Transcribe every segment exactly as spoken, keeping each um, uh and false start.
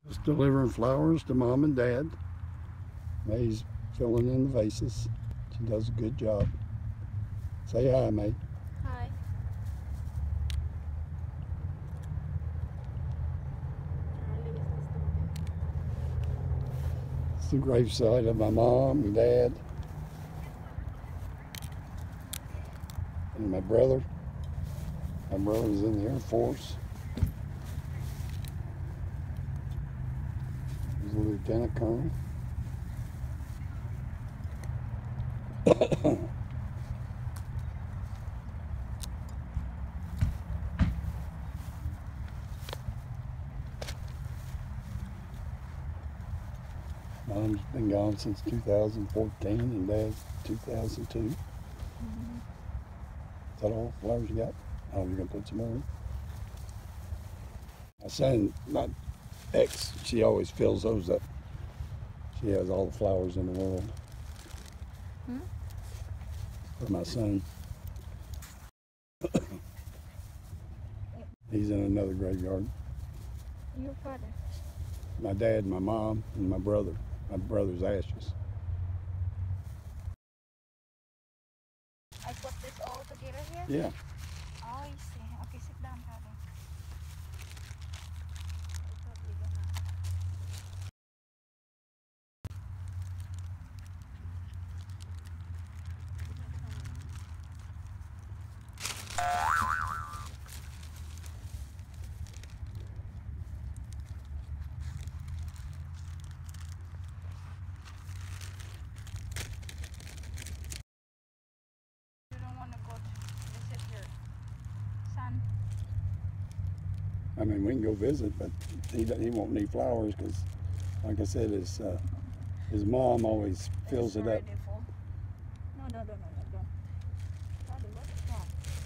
Just delivering flowers to Mom and Dad. May's filling in the vases. She does a good job. Say hi, May. Hi. It's the gravesite of my mom and dad and my brother. My brother was in the Air Force. He was a lieutenant colonel. Mom's been gone since two thousand fourteen and Dad's two thousand two. Mm-hmm. Is that all the flowers you got? Oh, you're going to put some more in? My son, my ex, she always fills those up. She has all the flowers in the world. Hmm? For my son. He's in another graveyard. Your father? My dad, my mom, and my brother. My brother's ashes. I put this all together here? Yeah. Oh, I see. Okay, sit down, Father. You don't want to go to visit your son? I mean, we can go visit, but he he won't need flowers because, like I said, his uh, his mom always fills It's it up. already full. No, no, no, no, no, don't. Father, what is that?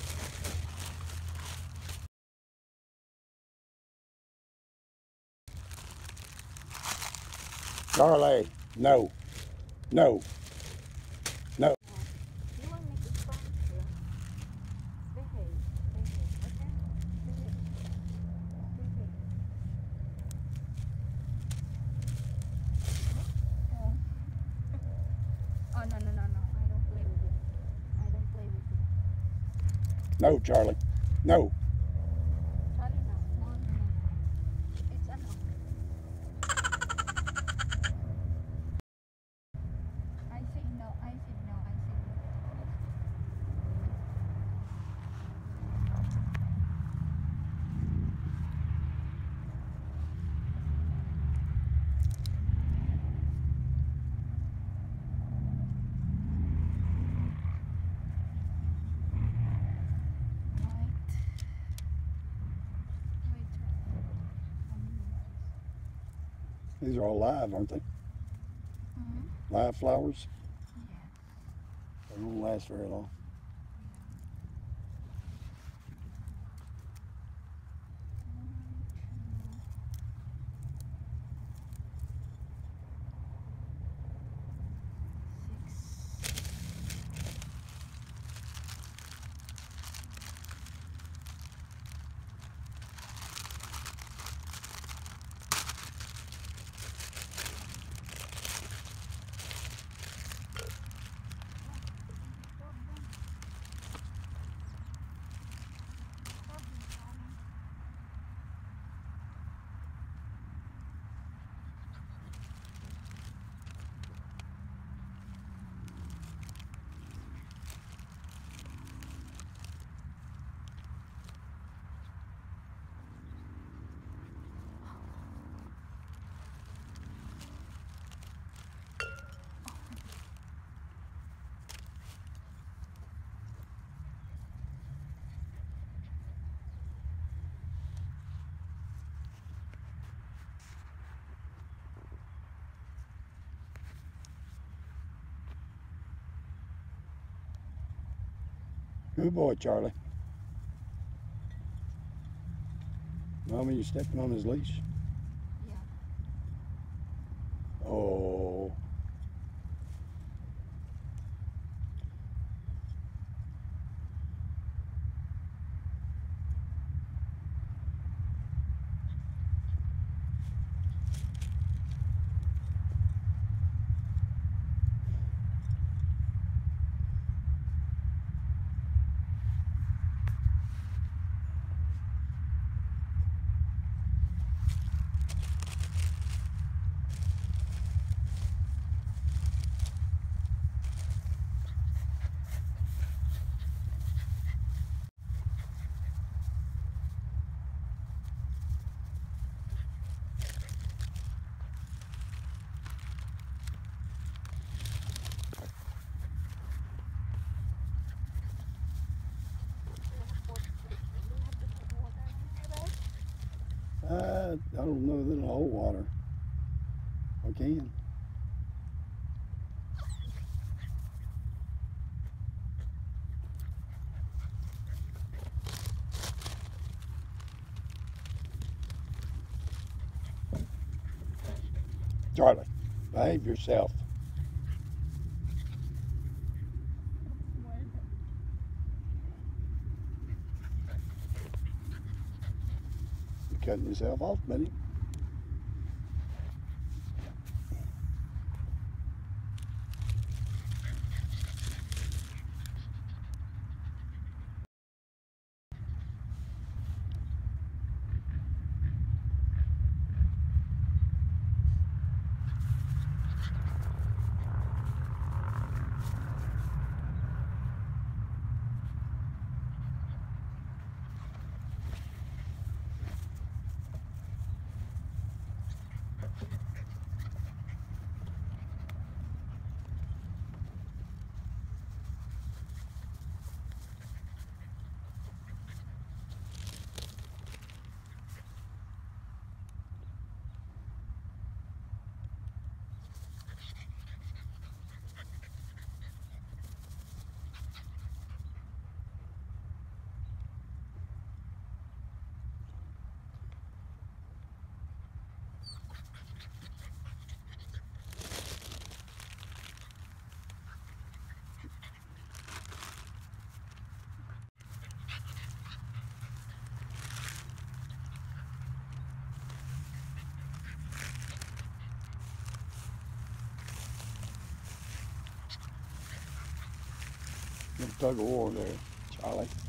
Charlie, no, no, no. You want to make it fun here? Behave, behave, okay? Behave, behave. Oh. Oh, no, no, no, no. I don't play with you. I don't play with you. No, Charlie, no. Charlie, no. No, no, no. It's a no. I say no. I say no. I say no. Right. Wait. How many minutes? These are all live, aren't they? Mm-hmm. Live flowers. Yeah. They won't last very long. Good boy, Charlie. Mommy, you stepping on his leash? Yeah. Oh. I don't know that it'll hold water. I can. Charlie, behave yourself. You're cutting yourself off, buddy. Good tug of war there, Charlie.